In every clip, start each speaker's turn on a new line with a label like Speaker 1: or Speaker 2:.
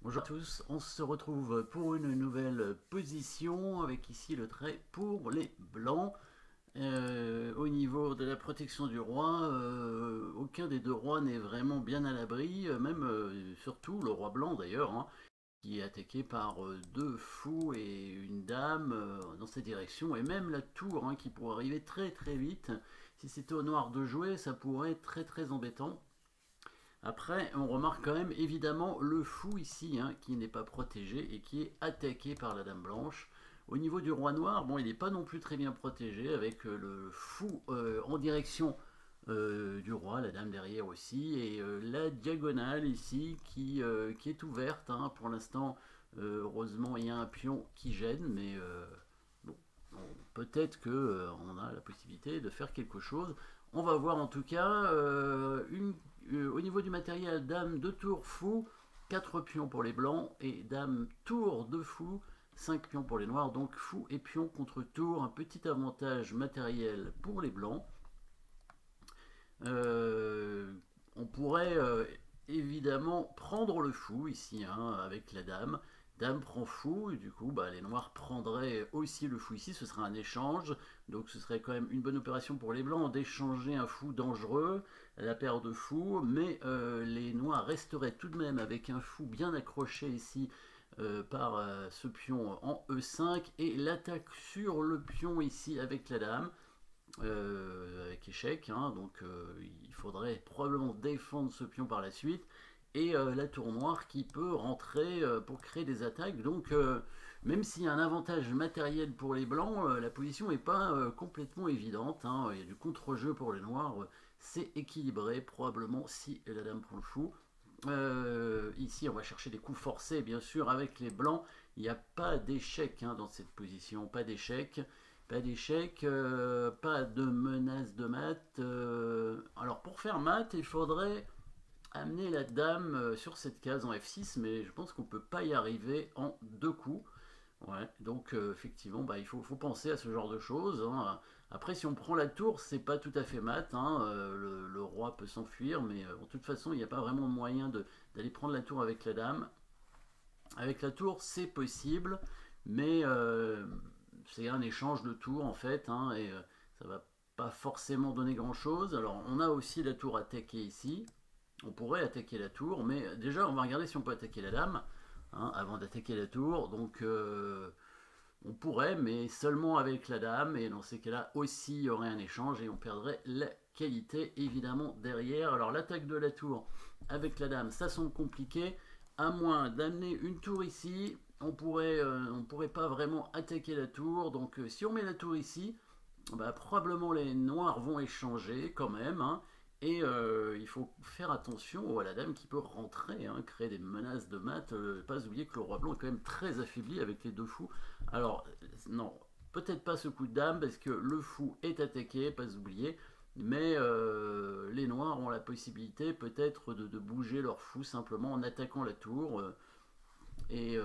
Speaker 1: Bonjour à tous, on se retrouve pour une nouvelle position avec ici le trait pour les blancs. Au niveau de la protection du roi, aucun des deux rois n'est vraiment bien à l'abri, même surtout le roi blanc d'ailleurs, hein, qui est attaqué par deux fous et une dame dans cette direction, et même la tour qui pourrait arriver très très vite. Si c'était au noir de jouer, ça pourrait être très très embêtant. Après, on remarque quand même évidemment le fou ici, qui n'est pas protégé et qui est attaqué par la dame blanche. Au niveau du roi noir, bon, il n'est pas non plus très bien protégé avec le fou en direction du roi, la dame derrière aussi, et la diagonale ici qui est ouverte. Pour l'instant, heureusement, il y a un pion qui gêne, mais bon, peut-être qu'on a la possibilité de faire quelque chose. On va voir en tout cas au niveau du matériel, dame de tour fou, 4 pions pour les blancs et dame tour de fou, 5 pions pour les noirs. Donc fou et pion contre tour, un petit avantage matériel pour les blancs. On pourrait évidemment prendre le fou ici avec la dame. Dame prend fou, et du coup les noirs prendraient aussi le fou ici, ce serait un échange, donc ce serait quand même une bonne opération pour les blancs d'échanger un fou dangereux, la paire de fous, mais les noirs resteraient tout de même avec un fou bien accroché ici par ce pion en E5, et l'attaque sur le pion ici avec la dame, avec échec, donc il faudrait probablement défendre ce pion par la suite, et la tour noire qui peut rentrer pour créer des attaques. Donc même s'il y a un avantage matériel pour les blancs, la position n'est pas complètement évidente, il y a du contre-jeu pour les noirs, c'est équilibré probablement si la dame prend le fou. Ici on va chercher des coups forcés bien sûr avec les blancs, il n'y a pas d'échec dans cette position, pas d'échec. Pas d'échec, pas de menace de mat. Alors pour faire mat, il faudrait amener la dame sur cette case en F6, mais je pense qu'on ne peut pas y arriver en deux coups. Ouais, donc effectivement, il faut penser à ce genre de choses. Après, si on prend la tour, c'est pas tout à fait mat. Le roi peut s'enfuir, mais de toute façon, il n'y a pas vraiment de moyen d'aller prendre la tour avec la dame. Avec la tour, c'est possible, mais c'est un échange de tours en fait, et ça va pas forcément donner grand chose. Alors, on a aussi la tour attaquée ici. On pourrait attaquer la tour, mais déjà, on va regarder si on peut attaquer la dame avant d'attaquer la tour. Donc, on pourrait, mais seulement avec la dame, et dans ces cas-là aussi, il y aurait un échange et on perdrait la qualité évidemment derrière. Alors, l'attaque de la tour avec la dame, ça semble compliqué, à moins d'amener une tour ici. On pourrait pas vraiment attaquer la tour, donc si on met la tour ici, probablement les noirs vont échanger quand même, et il faut faire attention à la dame qui peut rentrer, créer des menaces de mat. Pas oublier que le roi blanc est quand même très affaibli avec les deux fous. Alors non, peut-être pas ce coup de dame parce que le fou est attaqué, pas oublier, mais les noirs ont la possibilité peut-être de bouger leur fou simplement en attaquant la tour, et,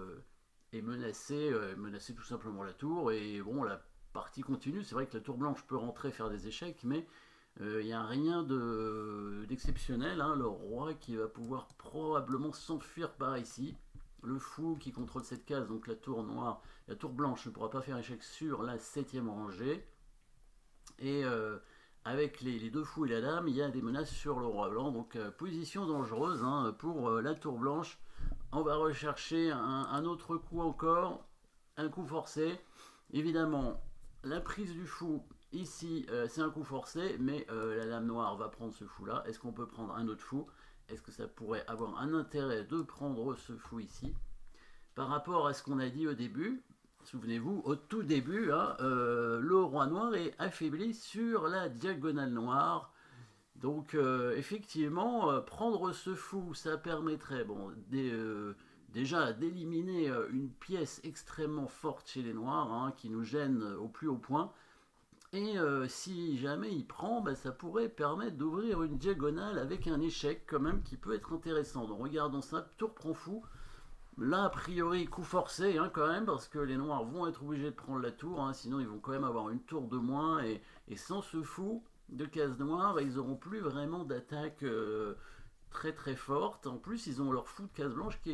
Speaker 1: menacer tout simplement la tour. Et bon, la partie continue. C'est vrai que la tour blanche peut rentrer faire des échecs, mais il n'y a rien d'exceptionnel. Le roi qui va pouvoir probablement s'enfuir par ici. Le fou qui contrôle cette case, donc la tour noire, la tour blanche ne pourra pas faire échec sur la 7ème rangée. Et avec les deux fous et la dame, il y a des menaces sur le roi blanc. Donc position dangereuse pour la tour blanche. On va rechercher un autre coup encore, un coup forcé. Évidemment, la prise du fou, ici, c'est un coup forcé, mais la dame noire va prendre ce fou-là. Est-ce qu'on peut prendre un autre fou? Est-ce que ça pourrait avoir un intérêt de prendre ce fou ici? Par rapport à ce qu'on a dit au début, souvenez-vous, au tout début, le roi noir est affaibli sur la diagonale noire. Donc effectivement, prendre ce fou, ça permettrait déjà d'éliminer une pièce extrêmement forte chez les noirs, qui nous gêne au plus haut point. Et si jamais il prend, ça pourrait permettre d'ouvrir une diagonale avec un échec quand même qui peut être intéressant. Donc regardons ça, tour prend fou. Là, a priori, coup forcé quand même, parce que les noirs vont être obligés de prendre la tour, sinon ils vont quand même avoir une tour de moins, et sans ce fou de case noire, ils n'auront plus vraiment d'attaque très très forte. En plus, ils ont leur fou de case blanche qui est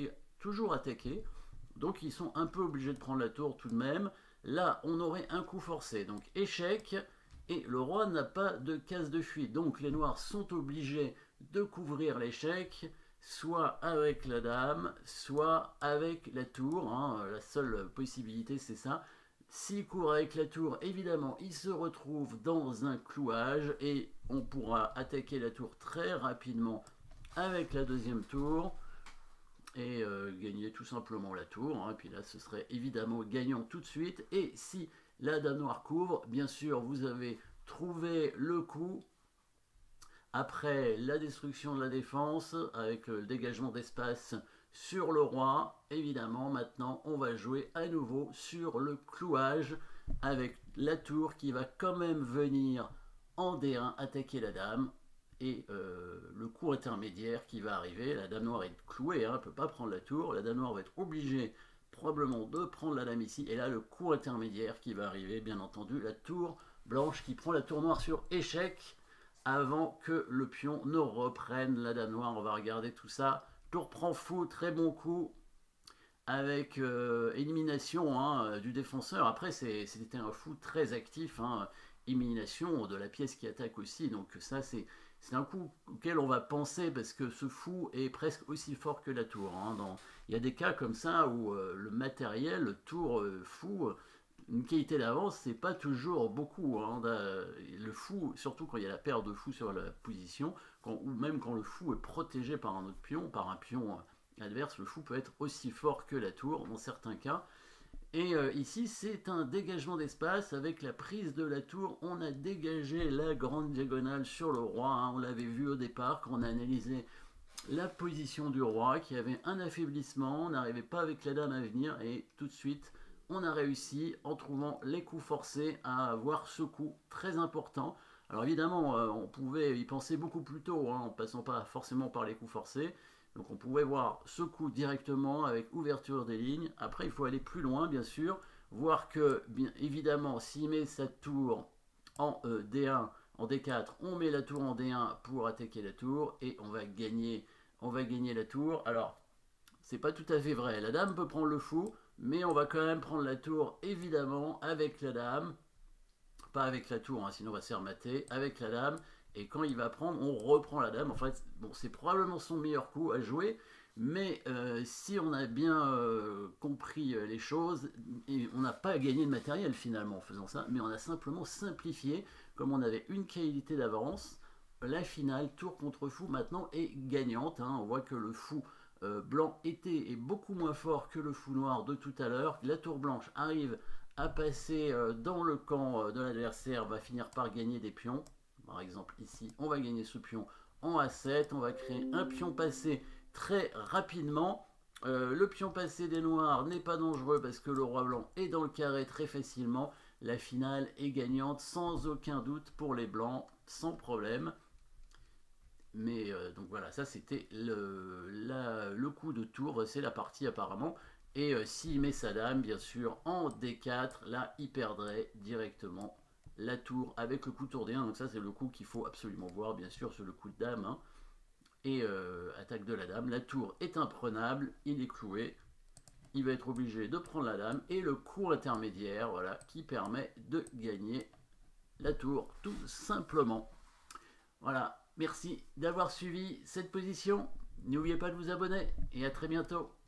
Speaker 1: toujours attaquer. Donc ils sont un peu obligés de prendre la tour tout de même. Là, on aurait un coup forcé. Donc échec. Et le roi n'a pas de case de fuite. Donc les noirs sont obligés de couvrir l'échec, soit avec la dame, soit avec la tour. Hein. La seule possibilité, c'est ça. S'il court avec la tour, évidemment, il se retrouve dans un clouage et on pourra attaquer la tour très rapidement avec la deuxième tour et gagner tout simplement la tour. Hein. Et puis là, ce serait évidemment gagnant tout de suite. Et si la dame noire couvre, bien sûr, vous avez trouvé le coup. Après la destruction de la défense, avec le dégagement d'espace sur le roi, évidemment, maintenant, on va jouer à nouveau sur le clouage, avec la tour qui va quand même venir en D1 attaquer la dame, et le coup intermédiaire qui va arriver. La dame noire est clouée, hein, elle ne peut pas prendre la tour, la dame noire va être obligée probablement de prendre la dame ici, et là le coup intermédiaire qui va arriver, bien entendu, la tour blanche qui prend la tour noire sur échec, avant que le pion ne reprenne la dame noire. On va regarder tout ça. Tour prend fou, très bon coup, avec élimination hein, du défenseur. Après, c'était un fou très actif, hein, élimination de la pièce qui attaque aussi. Donc ça, c'est un coup auquel on va penser, parce que ce fou est presque aussi fort que la tour. Hein. Il y a des cas comme ça où le matériel, le tour fou, une qualité d'avance, c'est pas toujours beaucoup. Hein. Le fou, surtout quand il y a la paire de fous sur la position, ou même quand le fou est protégé par un autre pion, par un pion adverse, le fou peut être aussi fort que la tour dans certains cas. Et ici, c'est un dégagement d'espace avec la prise de la tour. On a dégagé la grande diagonale sur le roi. Hein. On l'avait vu au départ quand on a analysé la position du roi, qui avait un affaiblissement. On n'arrivait pas avec la dame à venir, et tout de suite, on a réussi, en trouvant les coups forcés, à avoir ce coup très important. Alors évidemment, on pouvait y penser beaucoup plus tôt, hein, en passant pas forcément par les coups forcés. Donc on pouvait voir ce coup directement avec ouverture des lignes. Après, il faut aller plus loin, bien sûr. Voir que, bien évidemment, s'il met sa tour en D1, en D4, on met la tour en D1 pour attaquer la tour. Et on va gagner la tour. Alors, c'est pas tout à fait vrai. La dame peut prendre le fou, mais on va quand même prendre la tour, évidemment, avec la dame. Pas avec la tour, hein, sinon on va se faire mater. Avec la dame. Et quand il va prendre, on reprend la dame. En fait, bon, c'est probablement son meilleur coup à jouer. Mais si on a bien compris les choses, et on n'a pas gagné de matériel finalement en faisant ça, mais on a simplement simplifié. Comme on avait une qualité d'avance, la finale, tour contre fou, maintenant est gagnante. Hein. On voit que le fou blanc est beaucoup moins fort que le fou noir de tout à l'heure. La tour blanche arrive à passer dans le camp de l'adversaire, va finir par gagner des pions. Par exemple ici, on va gagner ce pion en A7, on va créer un pion passé très rapidement. Le pion passé des noirs n'est pas dangereux parce que le roi blanc est dans le carré très facilement. La finale est gagnante sans aucun doute pour les blancs, sans problème. Mais donc voilà, ça c'était le coup de tour, c'est la partie apparemment. Et s'il met sa dame, bien sûr, en D4, là il perdrait directement la tour avec le coup tour D1. Donc ça c'est le coup qu'il faut absolument voir, bien sûr, sur le coup de dame. Hein. Et attaque de la dame, la tour est imprenable, il est cloué. Il va être obligé de prendre la dame. Et le coup intermédiaire, voilà, qui permet de gagner la tour, tout simplement. Voilà, merci d'avoir suivi cette position. N'oubliez pas de vous abonner et à très bientôt.